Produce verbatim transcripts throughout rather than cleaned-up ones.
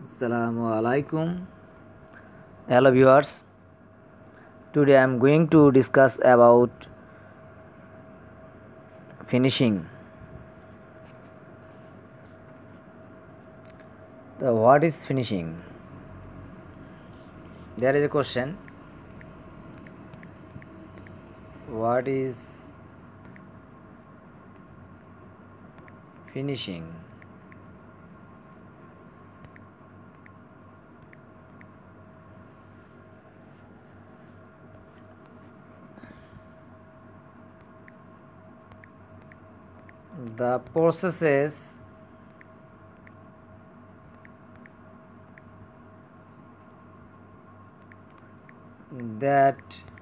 Assalamu alaikum. Hello viewers. Today I am going to discuss about finishing. The what is finishing? There is a question. What is finishing? The processes that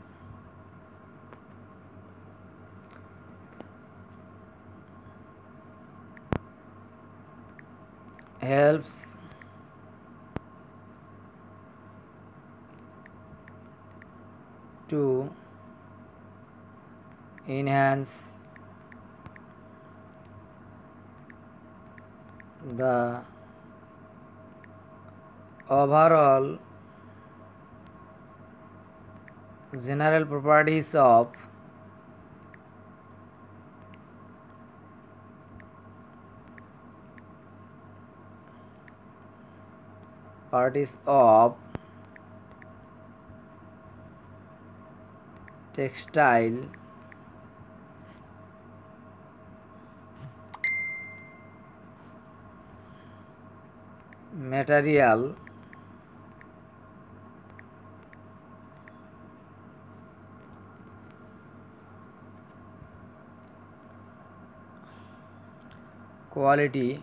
helps to enhance the overall general properties of parties of textile material quality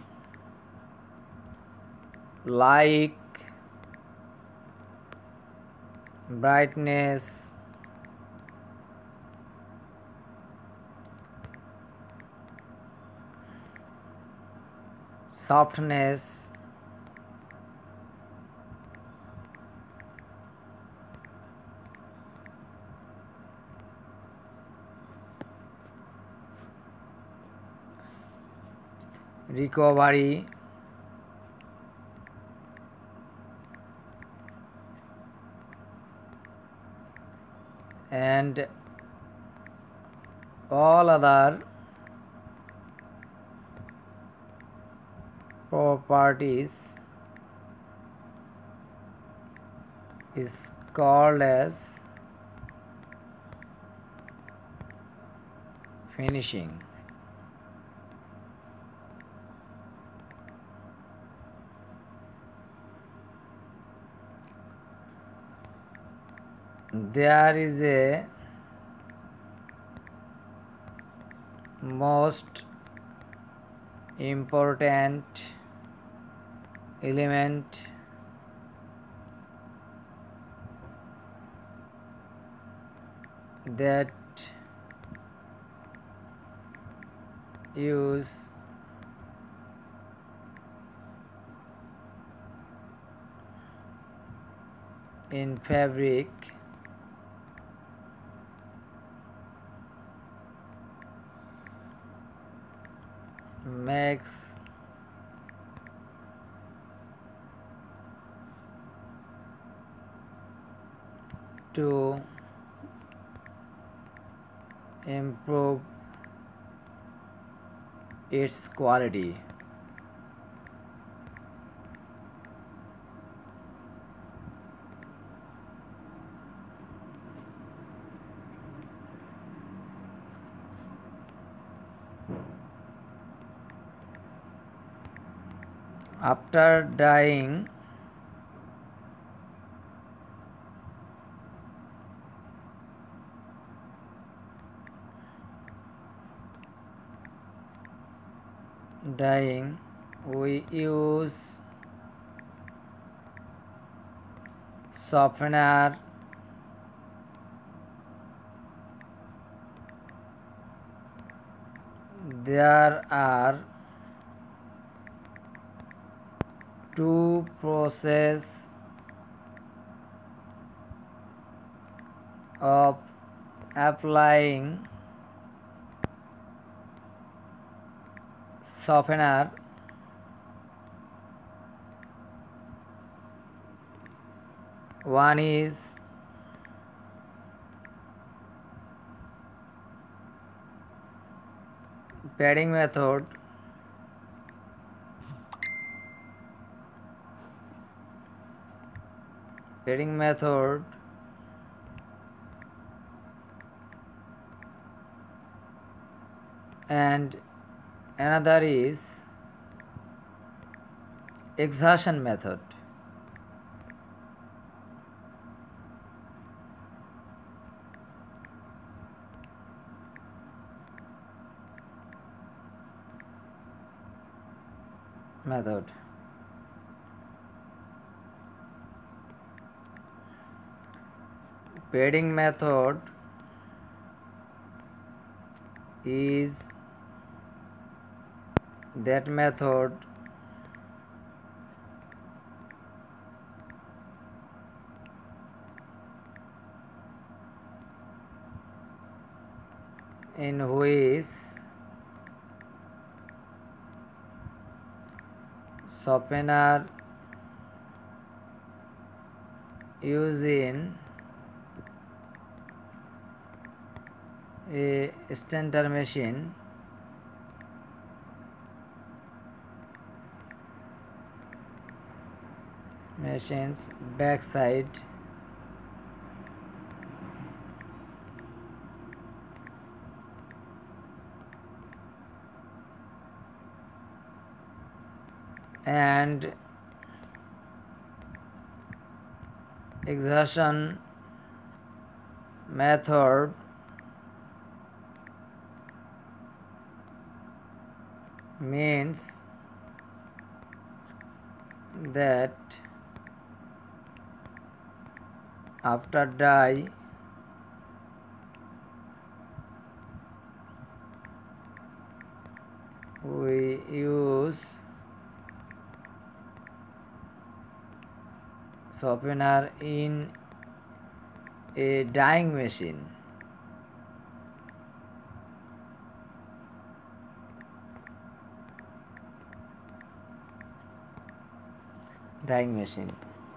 like brightness, softness, recovery, and all other properties is called as finishing. There is a most important element that use in fabric makes to improve its quality. After dyeing, dyeing we use softener, there are two process of applying softener. One is padding method, padding method and another is exhaustion method. Method. Padding method is that method in which softener using a standard machine machine's backside and exhaustion method means that after dye we use softener in a dyeing machine. Dyeing machine.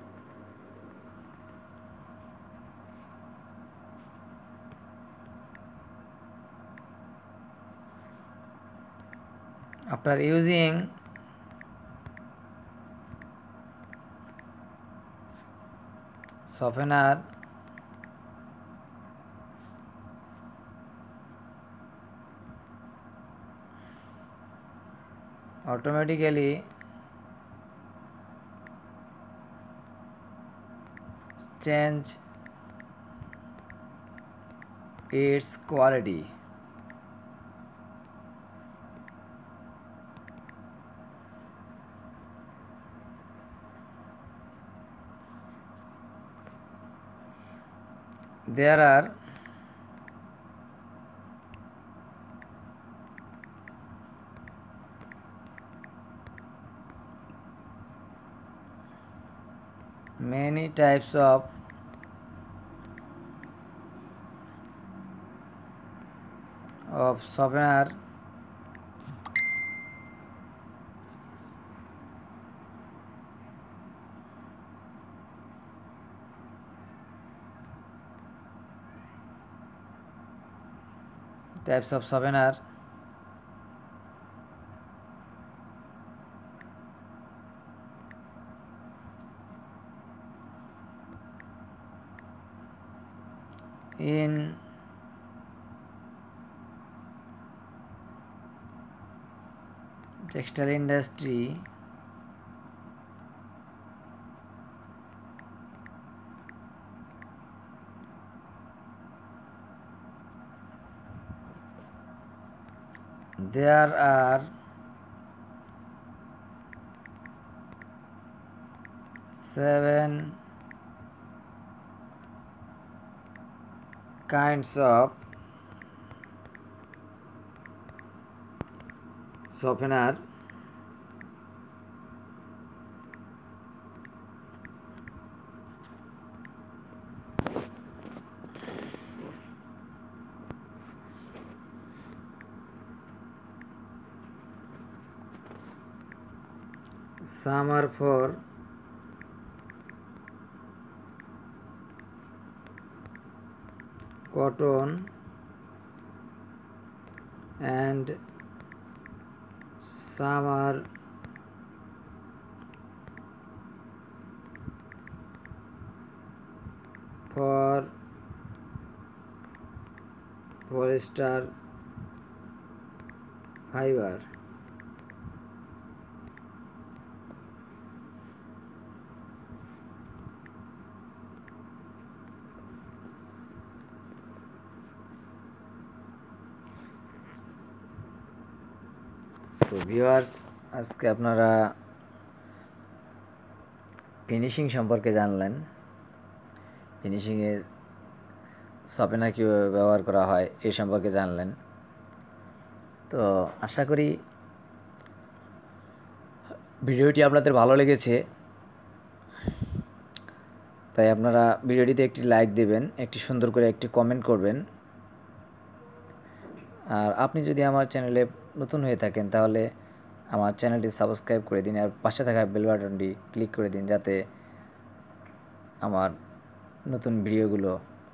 After using softener automatically change its quality. There are many types of of softener types of softener in textile industry. There are seven kinds of softener. Some are for cotton and some are for polyester fiber. তো viewers, আজকে আপনারা finishing সম্পর্কে জানলেন, ফিনিশিংয়ে software কীভাবে ব্যবহার করা হয় এই সম্পর্কে জানলেন। তো আশা করি ভিডিওটি আপনাদের ভালো লেগেছে, তাই আপনারা ভিডিওটিতে একটি লাইক দেবেন, একটি সুন্দর করে একটি কমেন্ট করবেন। আর আপনি যদি আমার চ্যানেলে নতুন হয়ে থাকেন তাহলে আমার চ্যানেলটি সাবস্ক্রাইব করে দিন, আর পাশে থাকা বেল বাটনটি ক্লিক করে দিন, যাতে আমার নতুন ভিডিওগুলো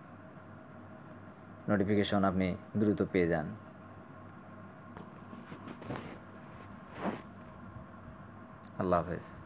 নোটিফিকেশন আপনি দ্রুত পেয়ে যান। আল্লাহ হাফেজ।